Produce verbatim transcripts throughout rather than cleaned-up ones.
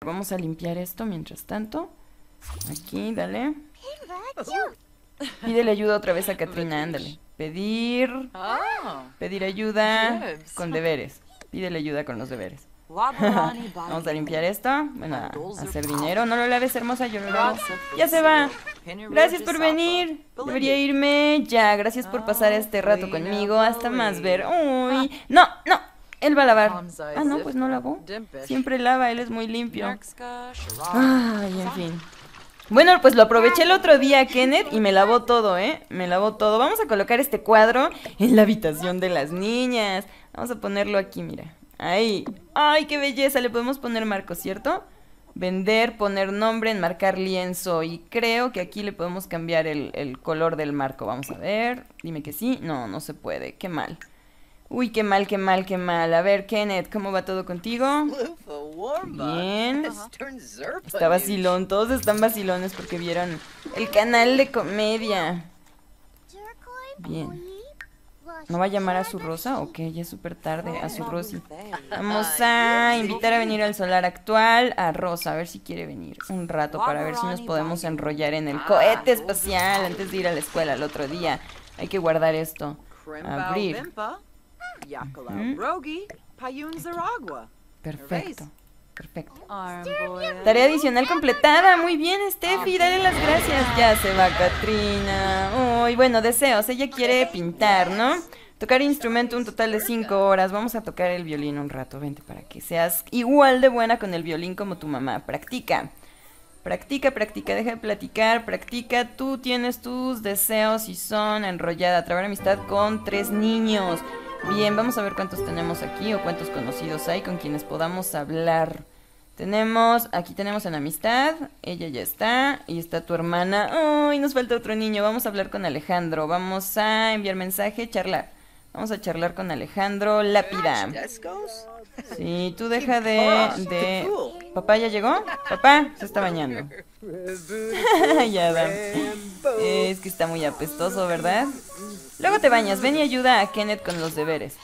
vamos a limpiar esto mientras tanto. Aquí, dale. Pídele ayuda otra vez a Katrina, ándale. Pedir. Pedir ayuda con deberes. Pídele ayuda con los deberes. Vamos a limpiar esto. Bueno, a hacer dinero. No lo laves, hermosa, yo lo lavo. Ya se va. Gracias por venir. Debería irme ya. Gracias por pasar este rato conmigo. Hasta más ver. Uy. No, no. Él va a lavar. Ah, no, pues no lavó. Siempre lava, él es muy limpio. Ay, en fin. Bueno, pues lo aproveché el otro día, Kenneth, y me lavó todo, ¿eh? Me lavó todo. Vamos a colocar este cuadro en la habitación de las niñas. Vamos a ponerlo aquí, mira. Ahí. ¡Ay, qué belleza! Le podemos poner marco, ¿cierto? Vender, poner nombre, enmarcar lienzo. Y creo que aquí le podemos cambiar el, el color del marco. Vamos a ver. Dime que sí. No, no se puede. Qué mal. Uy, qué mal, qué mal, qué mal. A ver, Kenneth, ¿cómo va todo contigo? Bien. Está vacilón. Todos están vacilones porque vieron el canal de comedia. Bien. ¿No va a llamar a su Rosa? Ok, ya es súper tarde. A su Rosy. Vamos a invitar a venir al solar actual a Rosa, a ver si quiere venir un rato para ver si nos podemos enrollar en el cohete espacial antes de ir a la escuela el otro día. Hay que guardar esto. Abrir. Uh-huh. Perfecto. Perfecto. Tarea adicional completada. Muy bien, Steffi, dale las gracias. Ya se va Katrina. Uy, bueno, deseos. Ella quiere pintar, ¿no? Tocar instrumento un total de cinco horas. Vamos a tocar el violín un rato. Vente para que seas igual de buena con el violín como tu mamá. Practica. Practica, practica. Deja de platicar. Practica. Tú tienes tus deseos y son enrollada. Trabar amistad con tres niños. Bien, vamos a ver cuántos tenemos aquí o cuántos conocidos hay con quienes podamos hablar. Tenemos, aquí tenemos en amistad, ella ya está, y está tu hermana. ¡Ay, nos falta otro niño! Vamos a hablar con Alejandro, vamos a enviar mensaje, charlar. Vamos a charlar con Alejandro Lápida. Sí, tú deja de, de... ¿Papá ya llegó? Papá, se está bañando. Ya va. Es que está muy apestoso, ¿verdad? Luego te bañas, ven y ayuda a Kenneth con los deberes.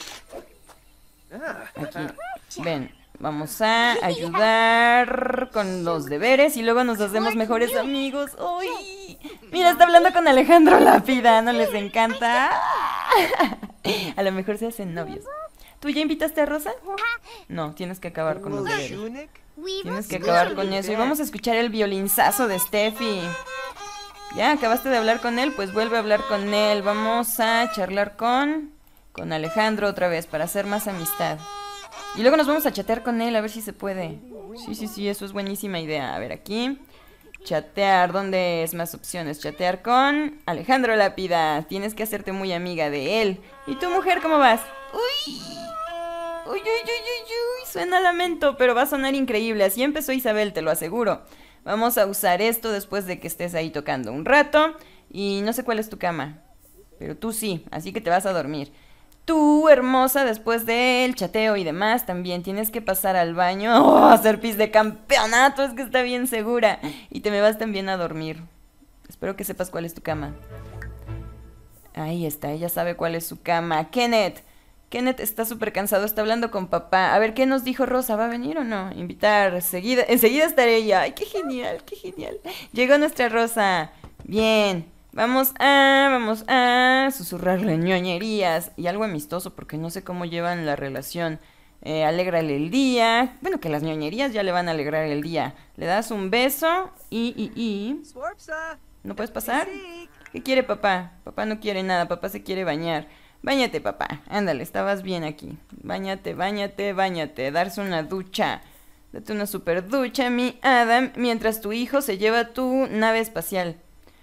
Aquí, ven. Vamos a ayudar con los deberes y luego nos hacemos mejores amigos. ¡Uy! Mira, está hablando con Alejandro Lápida, ¿no les encanta? A lo mejor se hacen novios. ¿Tú ya invitaste a Rosa? No, tienes que acabar con los deberes. Tienes que acabar con eso. Y vamos a escuchar el violinzazo de Steffi. Ya, acabaste de hablar con él, pues vuelve a hablar con él. Vamos a charlar con, con Alejandro otra vez para hacer más amistad. Y luego nos vamos a chatear con él a ver si se puede. Sí, sí, sí, eso es buenísima idea. A ver, aquí. Chatear, ¿dónde es más opciones? Chatear con Alejandro Lápida. Tienes que hacerte muy amiga de él. ¿Y tu mujer cómo vas? ¡Uy! ¡Uy, uy, uy, uy, uy! Suena lamento, pero va a sonar increíble. Así empezó Isabel, te lo aseguro. Vamos a usar esto después de que estés ahí tocando un rato. Y no sé cuál es tu cama, pero tú sí, así que te vas a dormir. Tú, hermosa, después del chateo y demás, también tienes que pasar al baño. ¡Oh, hacer pis de campeonato! Es que está bien segura. Y te me vas también a dormir. Espero que sepas cuál es tu cama. Ahí está, ella sabe cuál es su cama. Kenneth. Kenneth está súper cansado, está hablando con papá. A ver, ¿qué nos dijo Rosa? ¿Va a venir o no? Invitar, seguida, enseguida estaré ella. ¡Ay, qué genial, qué genial! Llegó nuestra Rosa. Bien. Vamos a, vamos a susurrarle ñoñerías y algo amistoso porque no sé cómo llevan la relación. Eh, alégrale el día. Bueno, que las ñoñerías ya le van a alegrar el día. Le das un beso y, y, y... ¿No puedes pasar? ¿Qué quiere papá? Papá no quiere nada, papá se quiere bañar. Báñate, papá. Ándale, estabas bien aquí. Báñate, báñate, báñate. Darse una ducha. Date una super ducha, mi Adam, mientras tu hijo se lleva tu nave espacial.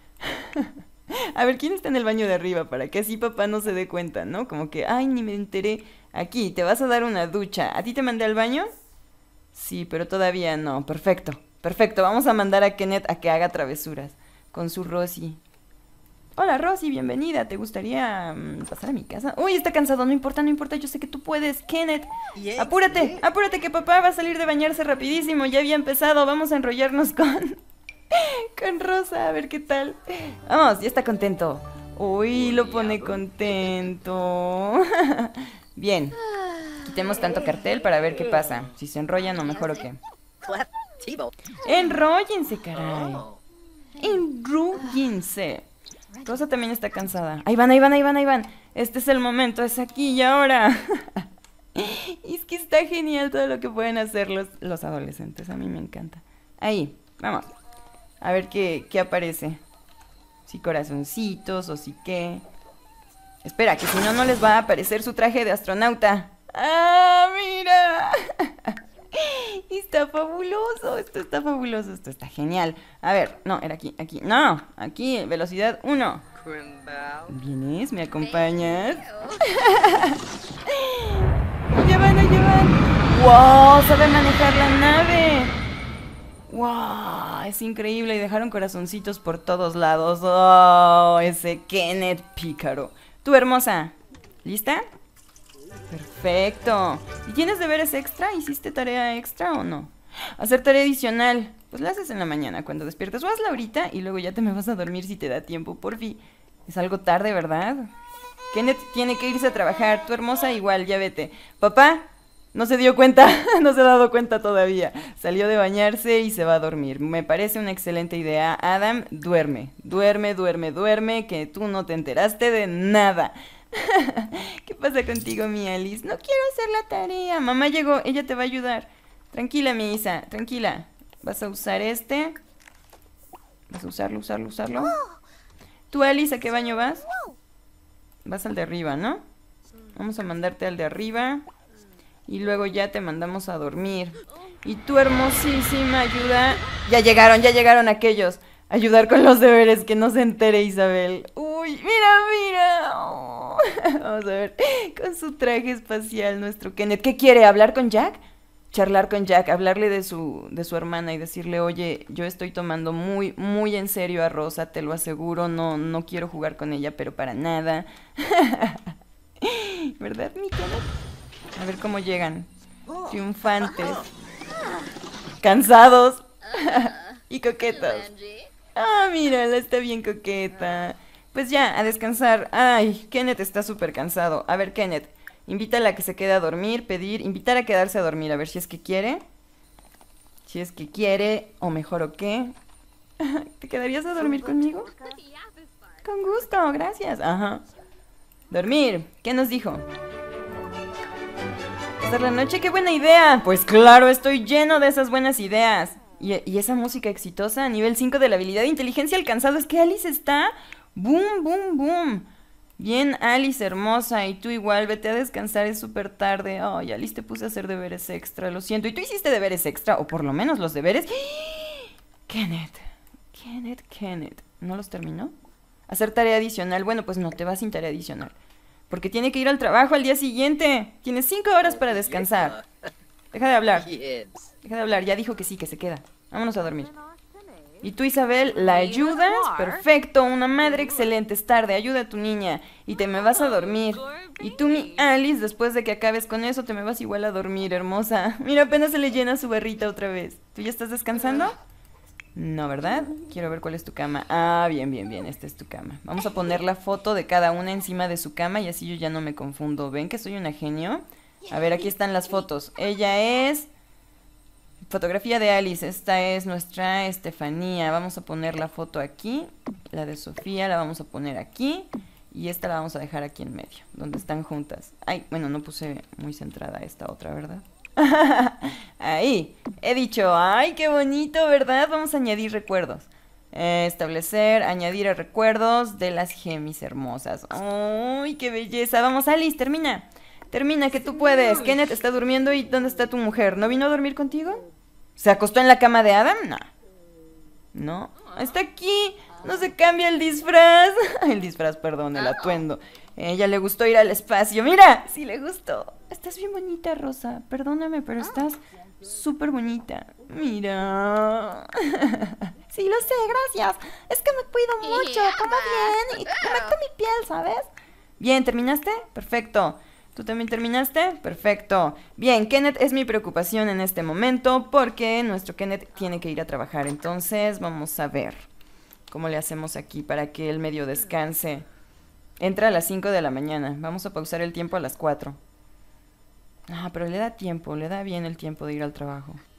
A ver, ¿quién está en el baño de arriba? Para que así papá no se dé cuenta, ¿no? Como que, ay, ni me enteré. Aquí, te vas a dar una ducha. ¿A ti te mandé al baño? Sí, pero todavía no. Perfecto, perfecto. Vamos a mandar a Kenneth a que haga travesuras con su Rosy. Hola, Rosy, bienvenida. ¿Te gustaría um, pasar a mi casa? Uy, está cansado. No importa, no importa. Yo sé que tú puedes, Kenneth. Apúrate, apúrate que papá va a salir de bañarse rapidísimo. Ya había empezado. Vamos a enrollarnos con... con Rosa, a ver qué tal. Vamos, ya está contento. Uy, lo pone contento. Bien. Quitemos tanto cartel para ver qué pasa. Si se enrollan o mejor o qué. Enróllense, caray. Enróllense. Rosa también está cansada. Ahí van, ahí van, ahí van, ahí van. Este es el momento, es aquí y ahora. Y es que está genial todo lo que pueden hacer los, los adolescentes. A mí me encanta. Ahí, vamos. A ver qué, qué aparece. Si corazoncitos o si qué. Espera, que si no, no les va a aparecer su traje de astronauta. ¡Ah, mira! Está fabuloso, esto está fabuloso, esto está genial. A ver, no, era aquí, aquí, no, aquí, velocidad uno. ¿Vienes? ¿Me acompañas? ¡Ya van, ya van! ¡Wow! ¡Sabe manejar la nave! ¡Wow! Es increíble, y dejaron corazoncitos por todos lados. ¡Oh! Ese Kenneth pícaro. Tú, hermosa, ¿lista? Perfecto. ¿Y tienes deberes extra? ¿Hiciste tarea extra o no? Hacer tarea adicional. Pues la haces en la mañana cuando despiertas. O hazla ahorita y luego ya te me vas a dormir si te da tiempo. Porfi. Es algo tarde, ¿verdad? Kenneth tiene que irse a trabajar. Tu hermosa igual, ya vete. Papá no se dio cuenta. No se ha dado cuenta todavía. Salió de bañarse y se va a dormir. Me parece una excelente idea. Adam, duerme. Duerme, duerme, duerme. Que tú no te enteraste de nada. ¿Qué pasa contigo, mi Alice? No quiero hacer la tarea. Mamá llegó, ella te va a ayudar. Tranquila, mi Isa, tranquila. Vas a usar este. ¿Vas a usarlo, usarlo, usarlo? ¿Tú, Alice, a qué baño vas? Vas al de arriba, ¿no? Vamos a mandarte al de arriba. Y luego ya te mandamos a dormir. Y tu hermosísima ayuda. Ya llegaron, ya llegaron aquellos. Ayudar con los deberes, que no se entere Isabel. Uy, mira, mira. Oh. Vamos a ver, con su traje espacial nuestro Kenneth. ¿Qué quiere? ¿Hablar con Jack? Charlar con Jack, hablarle de su, de su hermana y decirle, oye, yo estoy tomando muy, muy en serio a Rosa, te lo aseguro, no, no quiero jugar con ella, pero para nada. ¿Verdad, mi Kenneth? A ver cómo llegan. Triunfantes. Cansados. Y coquetos. Ah, mírala, está bien coqueta. Pues ya, a descansar. Ay, Kenneth está súper cansado. A ver, Kenneth, invítala a que se quede a dormir, pedir, invitar a quedarse a dormir, a ver si es que quiere. Si es que quiere, o mejor o qué. ¿Te quedarías a dormir conmigo? Con gusto, gracias. Ajá. Dormir, ¿qué nos dijo? Pasar la noche, qué buena idea. Pues claro, estoy lleno de esas buenas ideas. Y, y esa música exitosa, nivel cinco de la habilidad de inteligencia alcanzado. Es que Alice está... ¡Boom, boom, boom! Bien, Alice, hermosa. Y tú igual, vete a descansar, es súper tarde. Ay, Alice, te puse a hacer deberes extra, lo siento. ¿Y tú hiciste deberes extra? O por lo menos los deberes. Kenneth, Kenneth, Kenneth. ¿No los terminó? Hacer tarea adicional. Bueno, pues no, te vas sin tarea adicional. Porque tiene que ir al trabajo al día siguiente. Tienes cinco horas para descansar. Deja de hablar. Deja de hablar, ya dijo que sí, que se queda. Vámonos a dormir. Y tú, Isabel, ¿la ayudas? Perfecto, una madre excelente. Es tarde, ayuda a tu niña. Y te me vas a dormir. Y tú, mi Alice, después de que acabes con eso, te me vas igual a dormir, hermosa. Mira, apenas se le llena su barrita otra vez. ¿Tú ya estás descansando? No, ¿verdad? Quiero ver cuál es tu cama. Ah, bien, bien, bien, esta es tu cama. Vamos a poner la foto de cada una encima de su cama y así yo ya no me confundo. ¿Ven que soy una genio? A ver, aquí están las fotos. Ella es... Fotografía de Alice, esta es nuestra Estefanía. Vamos a poner la foto aquí. La de Sofía la vamos a poner aquí. Y esta la vamos a dejar aquí en medio, donde están juntas. Ay, bueno, no puse muy centrada esta otra, ¿verdad? Ahí, he dicho, ay, qué bonito, ¿verdad? Vamos a añadir recuerdos. Eh, establecer, añadir a recuerdos de las gemis hermosas. Ay, qué belleza. Vamos, Alice, termina. Termina, que tú puedes. Kenneth está durmiendo y ¿dónde está tu mujer? ¿No vino a dormir contigo? ¿Se acostó en la cama de Adam? No. No. Está aquí. No se cambia el disfraz. El disfraz, perdón, el atuendo. A ella le gustó ir al espacio. ¡Mira! Sí le gustó. Estás bien bonita, Rosa. Perdóname, pero estás súper bonita. Mira. Sí, lo sé, gracias. Es que me cuido mucho, como bien y conecto mi piel, ¿sabes? Bien, ¿terminaste? Perfecto. ¿Tú también terminaste? Perfecto. Bien, Kenneth es mi preocupación en este momento porque nuestro Kenneth tiene que ir a trabajar. Entonces, vamos a ver cómo le hacemos aquí para que él medio descanse. Entra a las cinco de la mañana. Vamos a pausar el tiempo a las cuatro. Ah, pero le da tiempo, le da bien el tiempo de ir al trabajo.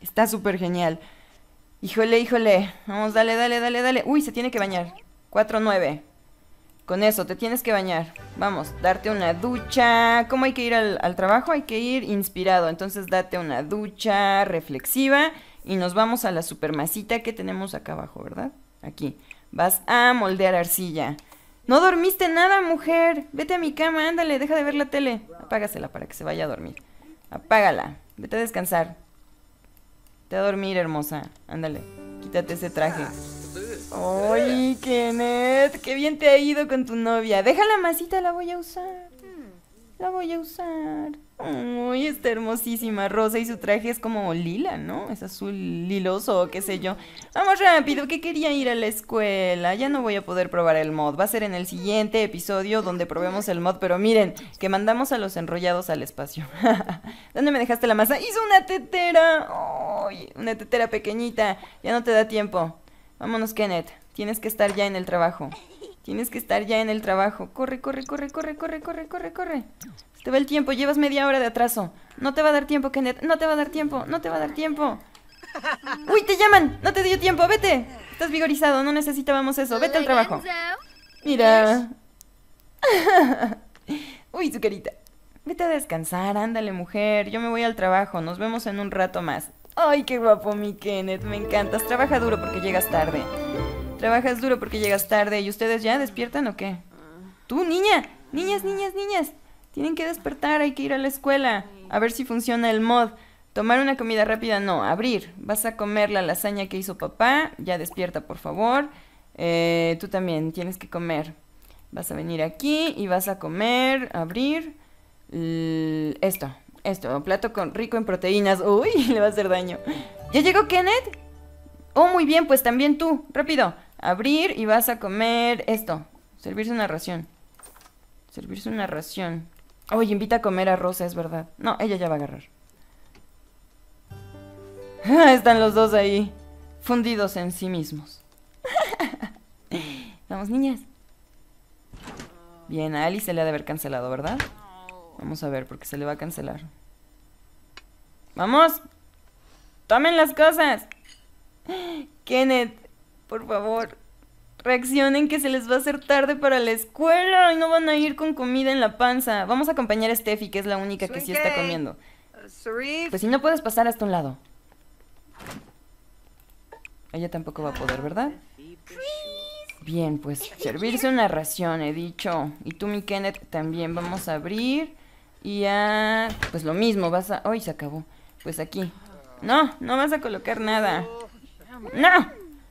Está súper genial. Híjole, híjole. Vamos, dale, dale, dale, dale. Uy, se tiene que bañar. cuatro nueve. Con eso, te tienes que bañar. Vamos, darte una ducha. ¿Cómo hay que ir al, al trabajo? Hay que ir inspirado. Entonces, date una ducha reflexiva. Y nos vamos a la supermasita que tenemos acá abajo, ¿verdad? Aquí. Vas a moldear arcilla. No dormiste nada, mujer. Vete a mi cama, ándale, deja de ver la tele. Apágasela para que se vaya a dormir. Apágala. Vete a descansar. Vete a dormir, hermosa. Ándale, quítate ese traje. ¡Ay, Kenneth! ¡Qué bien te ha ido con tu novia! Deja la masita, la voy a usar. La voy a usar. ¡Ay, está hermosísima! Rosa y su traje es como lila, ¿no? Es azul liloso o qué sé yo. Vamos rápido, que quería ir a la escuela. Ya no voy a poder probar el mod. Va a ser en el siguiente episodio donde probemos el mod. Pero miren, que mandamos a los enrollados al espacio. ¿Dónde me dejaste la masa? ¡Hizo una tetera! ¡Ay! Una tetera pequeñita. Ya no te da tiempo. Vámonos, Kenneth. Tienes que estar ya en el trabajo. Tienes que estar ya en el trabajo. Corre, corre, corre, corre, corre, corre, corre, corre. Se te va el tiempo. Llevas media hora de atraso. No te va a dar tiempo, Kenneth. No te va a dar tiempo. No te va a dar tiempo. ¡Uy, te llaman! No te dio tiempo. Vete. Estás vigorizado. No necesitábamos eso. Vete al trabajo. Mira. Uy, su carita. Vete a descansar. Ándale, mujer. Yo me voy al trabajo. Nos vemos en un rato más. Ay, qué guapo, mi Kenneth. Me encantas. Trabaja duro porque llegas tarde. Trabajas duro porque llegas tarde. ¿Y ustedes ya despiertan o qué? Tú, niña. Niñas, niñas, niñas. Tienen que despertar. Hay que ir a la escuela. A ver si funciona el mod. Tomar una comida rápida, no. Abrir. Vas a comer la lasaña que hizo papá. Ya despierta, por favor. Eh, tú también tienes que comer. Vas a venir aquí y vas a comer. Abrir. L- esto. Esto. Un plato con, rico en proteínas. Uy, le va a hacer daño. ¿Ya llegó Kenneth? Oh, muy bien, pues también tú. Rápido. Abrir y vas a comer esto. Servirse una ración. Servirse una ración. Oye, invita a comer a Rosa, es verdad. No, ella ya va a agarrar. Están los dos ahí, fundidos en sí mismos. Vamos, niñas. Bien, a Alice se le ha de haber cancelado, ¿verdad? Vamos a ver, porque se le va a cancelar. ¡Vamos! ¡Tomen las cosas! Kenneth, por favor, reaccionen que se les va a hacer tarde para la escuela y no van a ir con comida en la panza. Vamos a acompañar a Steffi, que es la única que sí está comiendo. Pues si no puedes pasar hasta un lado. Ella tampoco va a poder, ¿verdad? Bien, pues servirse una ración, he dicho. Y tú, mi Kenneth, también. Vamos a abrir y a... Pues lo mismo, vas a... ¡Ay, se acabó! Pues aquí. No, no vas a colocar nada. ¡No!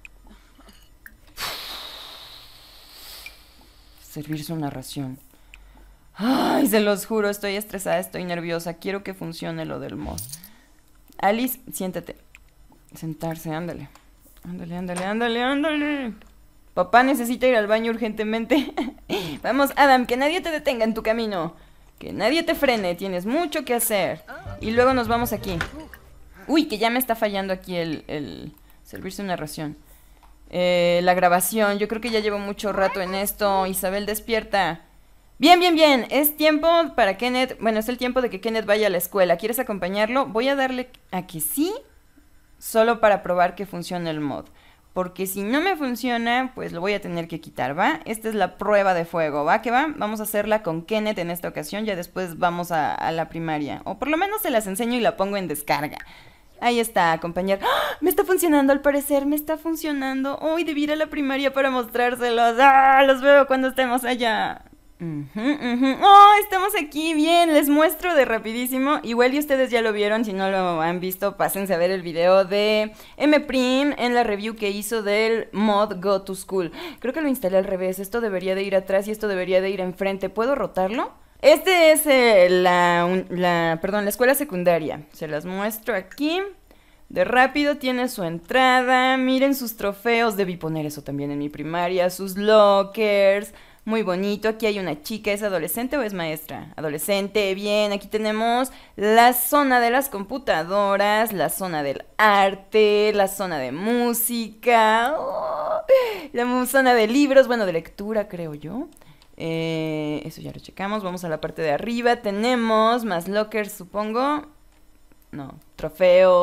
Servirse una ración. Ay, se los juro, estoy estresada, estoy nerviosa. Quiero que funcione lo del mod. Alice, siéntate. Sentarse, ándale. Ándale, ándale, ándale, ándale. Papá necesita ir al baño urgentemente. Vamos, Adam, que nadie te detenga en tu camino. Que nadie te frene, tienes mucho que hacer. Y luego nos vamos aquí. Uy, que ya me está fallando aquí el... el servirse una ración. Eh, la grabación, yo creo que ya llevo mucho rato en esto. Isabel, despierta. Bien, bien, bien, es tiempo para Kenneth. Bueno, es el tiempo de que Kenneth vaya a la escuela. ¿Quieres acompañarlo? Voy a darle a que sí, solo para probar que funcione el mod. Porque si no me funciona, pues lo voy a tener que quitar, ¿va? Esta es la prueba de fuego, ¿va? ¿Qué va? Vamos a hacerla con Kenneth en esta ocasión. Ya después vamos a, a la primaria. O por lo menos se las enseño y la pongo en descarga. Ahí está, acompañar. ¡Ah! Me está funcionando, al parecer, me está funcionando. Hoy debí ir a la primaria para mostrárselos. ¡Ah! Los veo cuando estemos allá. Uh -huh, uh -huh. ¡Oh! Estamos aquí, bien, les muestro de rapidísimo. Igual y ustedes ya lo vieron, si no lo han visto, pásense a ver el video de M-Prim en la review que hizo del mod Go to School. Creo que lo instalé al revés, esto debería de ir atrás y esto debería de ir enfrente. ¿Puedo rotarlo? Este es eh, la, la, perdón, la escuela secundaria. Se las muestro aquí. De rápido tiene su entrada. Miren sus trofeos. Debí poner eso también en mi primaria. Sus lockers. Muy bonito. Aquí hay una chica. ¿Es adolescente o es maestra? Adolescente. Bien. Aquí tenemos la zona de las computadoras. La zona del arte. La zona de música. Oh, la zona de libros. Bueno, de lectura, creo yo. Eh, eso ya lo checamos. Vamos a la parte de arriba. Tenemos más lockers, supongo. No, trofeos,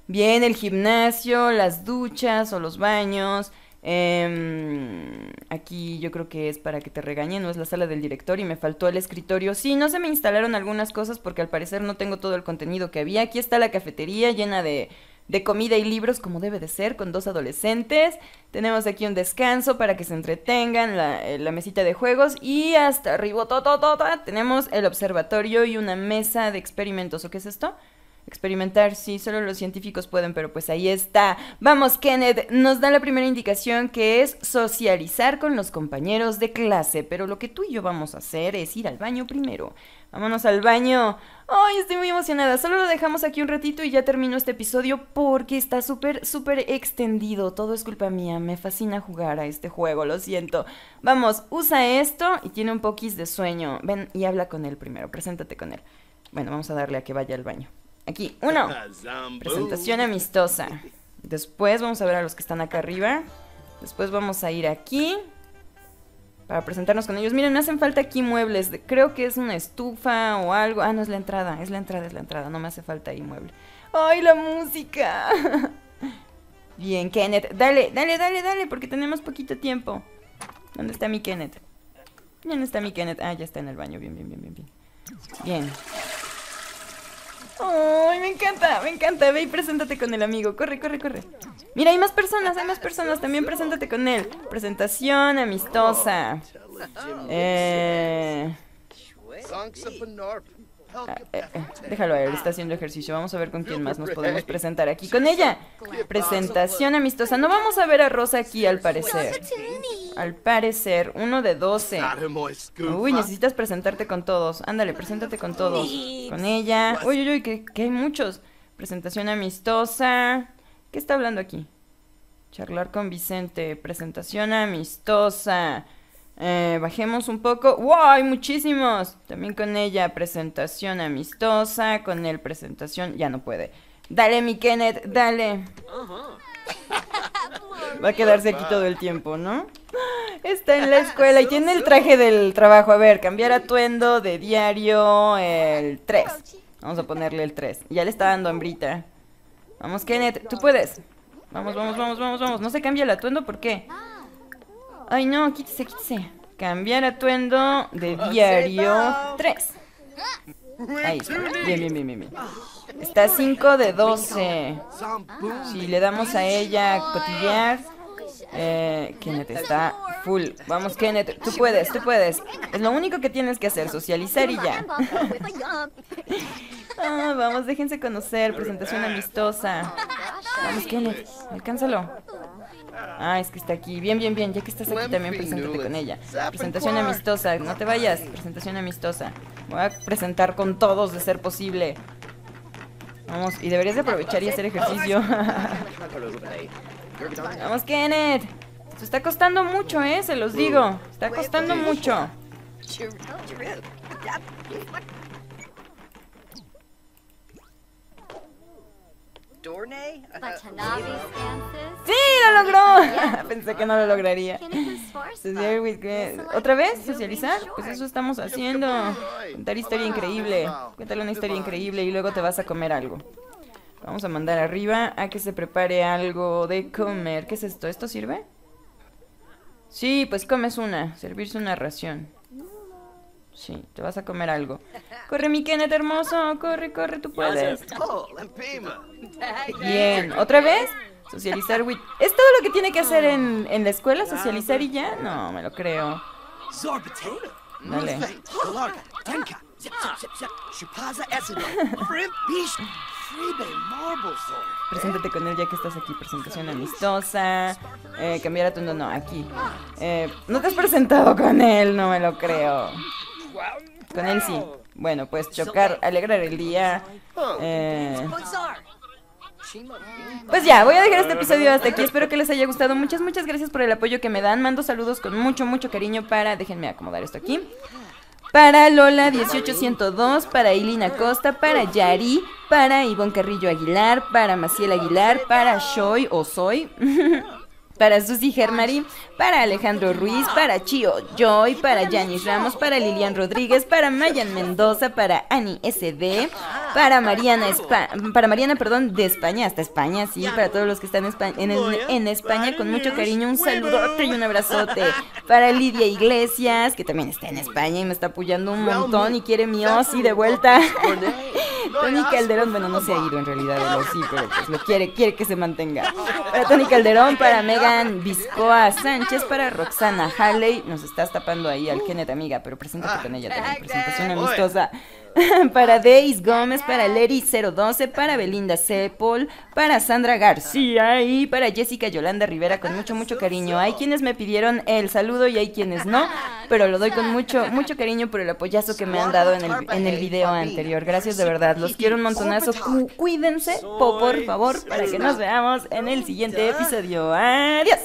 Bien, el gimnasio, las duchas o los baños. Eh, aquí yo creo que es para que te regañen, no es la sala del director y me faltó el escritorio. Sí, no se me instalaron algunas cosas porque al parecer no tengo todo el contenido que había. Aquí está la cafetería llena de, de comida y libros como debe de ser, con dos adolescentes. Tenemos aquí un descanso para que se entretengan, la, eh, la mesita de juegos y hasta arriba to, to, to, to, tenemos el observatorio y una mesa de experimentos. ¿O qué es esto? Experimentar, sí, solo los científicos pueden, pero pues ahí está. Vamos, Kenneth, nos da la primera indicación que es socializar con los compañeros de clase, pero lo que tú y yo vamos a hacer es ir al baño primero. Vámonos al baño. Ay, estoy muy emocionada, solo lo dejamos aquí un ratito y ya termino este episodio porque está súper, súper extendido. Todo es culpa mía, me fascina jugar a este juego, lo siento. Vamos, usa esto y tiene un poquis de sueño. Ven y habla con él primero, preséntate con él. Bueno, vamos a darle a que vaya al baño. Aquí, uno, presentación amistosa. Después vamos a ver a los que están acá arriba. Después vamos a ir aquí para presentarnos con ellos. Miren, me hacen falta aquí muebles. Creo que es una estufa o algo. Ah, no, es la entrada, es la entrada, es la entrada. No me hace falta ahí mueble. ¡Ay, la música! Bien, Kenneth, dale, dale, dale, dale, porque tenemos poquito tiempo. ¿Dónde está mi Kenneth? ¿Dónde está mi Kenneth? Ah, ya está en el baño, bien, bien, bien, bien, bien. Bien. ¡Ay, me encanta! Me encanta. Ve y preséntate con el amigo. Corre, corre, corre. Mira, hay más personas, hay más personas. También preséntate con él. Presentación amistosa. Eh... Ah, eh, eh, déjalo a él, está haciendo ejercicio. Vamos a ver con quién más nos podemos presentar aquí. Con ella. Presentación amistosa. No vamos a ver a Rosa aquí, al parecer. Al parecer, uno de doce. Uy, necesitas presentarte con todos. Ándale, preséntate con todos. Con ella. Uy, uy, uy, que, que hay muchos. Presentación amistosa. ¿Qué está hablando aquí? Charlar con Vicente. Presentación amistosa. Eh, bajemos un poco. ¡Wow! Hay muchísimos. También con ella, presentación amistosa. Con él, presentación. Ya no puede. Dale, mi Kenneth, dale. Va a quedarse aquí todo el tiempo, ¿no? Está en la escuela y tiene el traje del trabajo. A ver, cambiar atuendo de diario. El tres. Vamos a ponerle el tres. Ya le está dando hambrita. Vamos, Kenneth, tú puedes. Vamos, vamos, vamos, vamos, vamos. No se cambia el atuendo, ¿por qué? Ay, no, quítese, quítese. Cambiar atuendo de diario tres. Ahí está. Bien, bien, bien, bien, bien. Está cinco de doce. Si le damos a ella cotillear. Eh, Kenneth está full. Vamos, Kenneth, tú puedes, tú puedes. Es lo único que tienes que hacer, socializar y ya. Ah, vamos, déjense conocer. Presentación amistosa. Vamos, Kenneth, alcánzalo. Ah, es que está aquí. Bien, bien, bien. Ya que estás aquí también, preséntate con ella. Presentación amistosa. No te vayas. Presentación amistosa. Voy a presentar con todos de ser posible. Vamos, y deberías de aprovechar y hacer ejercicio. Vamos, Kenneth. Esto está costando mucho, ¿eh? Se los digo. Está costando mucho. ¡Sí! ¡Lo logró! Pensé que no lo lograría. ¿Otra vez? ¿Socializar? Pues eso estamos haciendo. Contar historia increíble. Cuéntale una historia increíble y luego te vas a comer algo. Vamos a mandar arriba a que se prepare algo de comer. ¿Qué es esto? ¿Esto sirve? Sí, pues comes una. Servirse una ración. Sí, te vas a comer algo. Corre, mi Kenneth hermoso. Corre, corre, tú puedes. Bien, ¿otra vez? Socializar with... ¿Es todo lo que tiene que hacer en, en la escuela? ¿Socializar y ya? No, me lo creo. Dale. Preséntate con él ya que estás aquí. Presentación amistosa. Eh, cambiar a tu... No, no, aquí. Eh, no te has presentado con él, no me lo creo. Con él sí. Bueno, pues chocar, alegrar el día. Eh... Pues ya, voy a dejar este episodio hasta aquí. Espero que les haya gustado. Muchas, muchas gracias por el apoyo que me dan. Mando saludos con mucho, mucho cariño para... Déjenme acomodar esto aquí. Para Lola dieciocho ciento dos, para Ilina Costa, para Yari, para Ivonne Carrillo Aguilar, para Maciel Aguilar, para Shoy o Soy, para Susi Germari, para Alejandro Ruiz, para Chio Joy, para Yanis Ramos, para Lilian Rodríguez, para Mayan Mendoza, para Ani S D, para Mariana, Espa para Mariana, perdón, de España, hasta España, sí, para todos los que están Espa en, en España, con mucho cariño, un saludote y un abrazote, para Lidia Iglesias, que también está en España y me está apoyando un montón y quiere mi Ozzy de vuelta. Tony Calderón, bueno, no se ha ido en realidad el Ozzy, pero pues lo quiere, quiere que se mantenga. Para Tony Calderón, para Megan Vizcoa Sánchez, para Roxana Harley, nos estás tapando ahí al Kenneth, amiga, pero preséntate con ella también, presentación amistosa. Para Deis Gómez, para Leri cero doce, para Belinda Sepol, para Sandra García y para Jessica Yolanda Rivera, con mucho, mucho cariño. Hay quienes me pidieron el saludo y hay quienes no, pero lo doy con mucho, mucho cariño por el apoyazo que me han dado en el, en el video anterior. Gracias de verdad, los quiero un montonazo. Cu cuídense, po, por favor, para que nos veamos en el siguiente episodio. Adiós.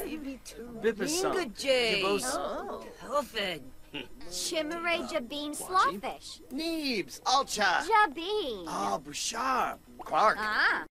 Chimere Jabin Slawfish. Neebs, Alcha. Jabin. Ah, Bouchard. Clark. Ah.